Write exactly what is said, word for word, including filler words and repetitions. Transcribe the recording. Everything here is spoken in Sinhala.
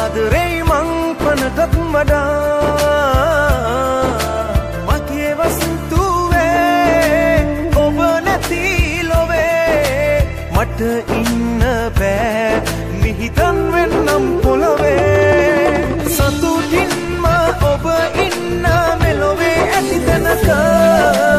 ආදරේ මං පනතත් වඩා මගේ වස්තුවේ ඔබ නැති ලොවේ මට ඉන්න බෑ නිහිතන් වෙන්නම් පොළවේ සතුටින්ම ඔබ ඉන්න මෙලොවේ ඇති තැනක